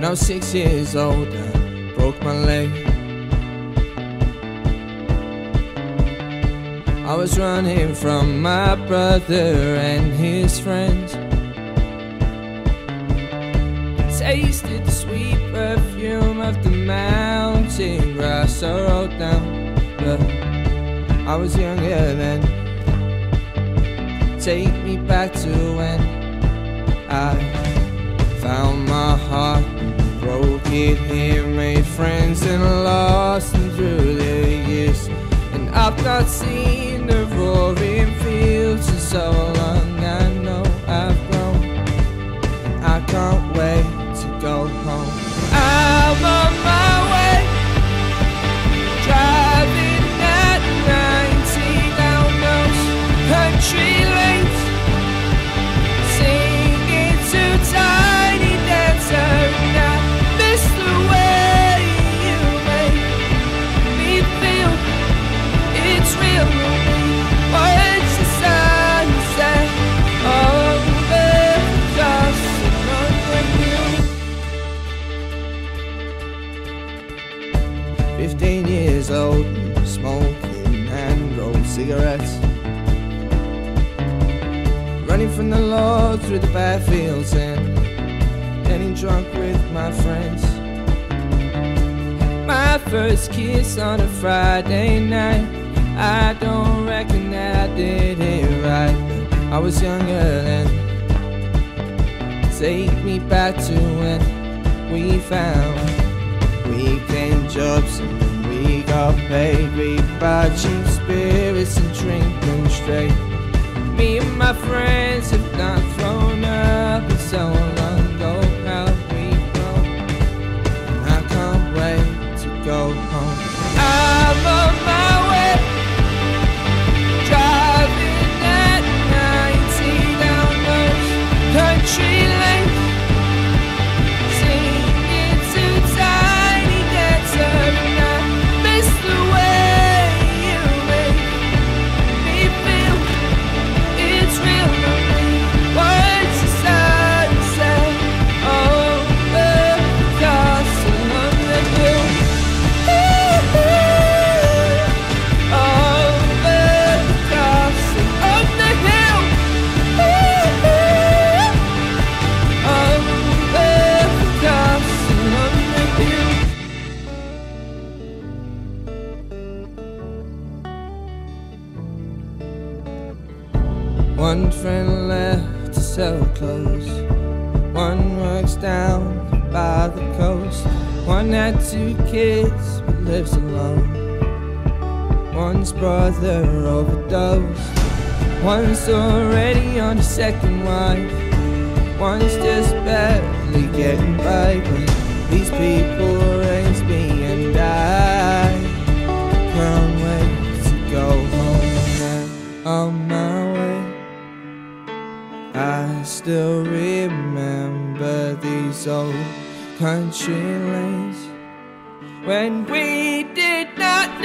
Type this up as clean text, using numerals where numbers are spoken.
I was 6 years old, I broke my leg. I was running from my brother and his friends. Tasted the sweet perfume of the mountain grass I rode down, but I was younger then. Take me back to when I found my heart, broke it here, made friends and lost them through the years. And I've not seen the roaring fields in so long. I know I've grown, and I can't wait to go home. I'm on my way, driving at 90 down those country lanes, singing to Tiny Dancer. And I miss the way you make me feel. It's real to me. Watch the sunset over just another view. 15 years old, smoking hand-rolled cigarettes, running from the law through the bad fields and getting drunk with my friends. My first kiss on a Friday night, I don't reckon that I did it right, but I was younger then. Take me back to when we found weekend jobs and we got paid. We buy cheap spirits and drink them straight. Me and my friends have not thrown up in so long ago. How we grown, and I can't wait to go home. I'm on my way, driving at 90 down those country lanes, singing to Tiny Dancer. And I miss the way you make me feel. It's real to me. Watch the sunset over Castle on the Hill. One friend left to sell clothes, one works down by the coast, one had 2 kids but lives alone, one's brother overdosed, one's already on his second wife, one's just barely getting by. But these people raised me and I can't wait to go home. And on my way, I still remember these old country lanes when we did not